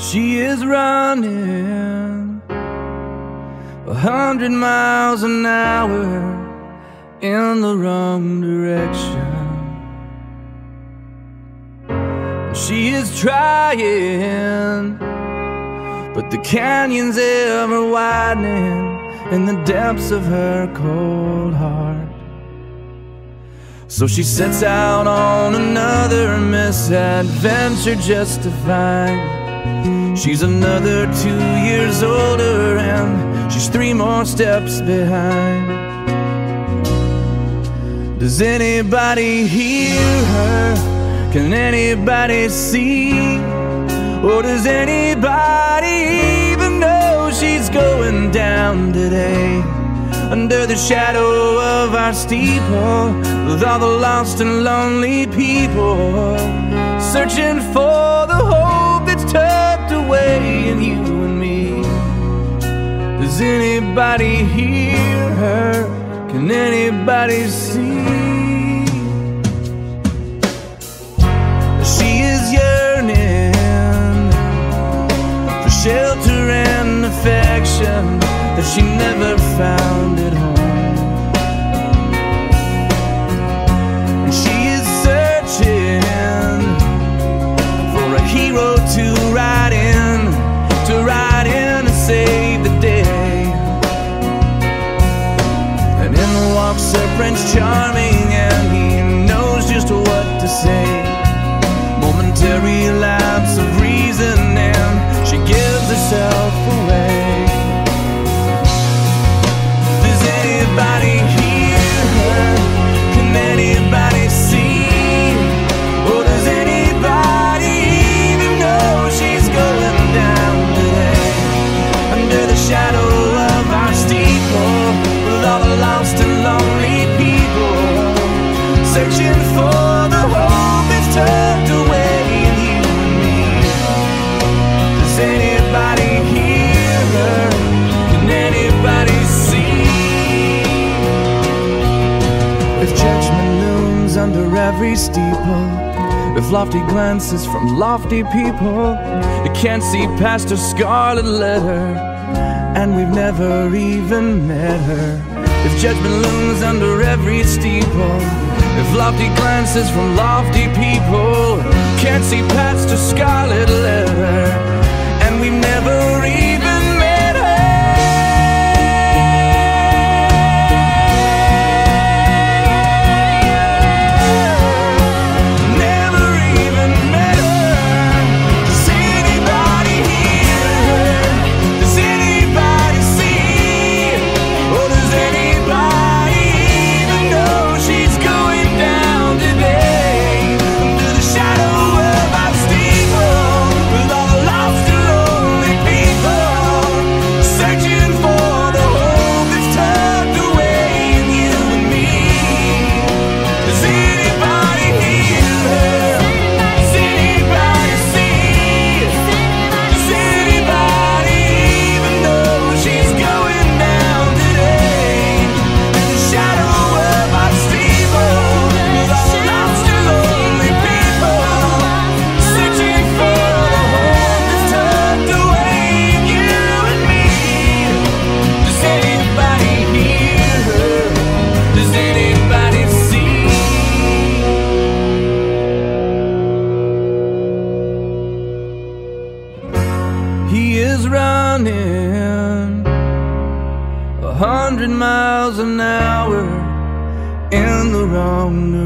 She is running 100 miles an hour in the wrong direction. She is trying, but the canyon's ever widening in the depths of her cold heart. So she sets out on another misadventure just to find she's another 2 years older and she's 3 more steps behind. Does anybody hear her? Can anybody see? Or does anybody even know she's going down today? Under the shadow of our steeple, with all the lost and lonely people, searching for the hope that's tucked away in you and me. Does anybody hear her? Can anybody see? She is yearning for shelter and affection that she never found at home. And she is searching for a hero to ride in and save the day. And in walks her Prince Charming, and he knows just what to say. Momentary lapse of reason, and she gives herself away. Does anybody hear her? Can anybody see? Or does anybody even know she's going down today? Under the shadow of our steeple, with all the lost and lonely people, searching for the hope that's tucked away in you and me. Does anybody hear her? Can anybody see? If judgment looms under every steeple, if lofty glances from lofty people, you can't see past her scarlet letter, and we've never even met her. If judgment looms under every steeple, if lofty glances from lofty people can't see past her scarlet letter, and we've never even met her. Never even met her. Does anybody hear her? Does anybody see? Or does anybody even know she's going down today? Under the shadow of our steeple, with all the lost and lonely people, searching for the hope that's tucked away in you and me. Does anybody hear her? Does anybody see? Does anybody even know she's going down today? In the shadow of our steeple, with all the lost and lonely people, searching for the hope that's tucked away in you and me. Does anybody hear her? Does anybody see? He is running 100 miles an hour in the wrong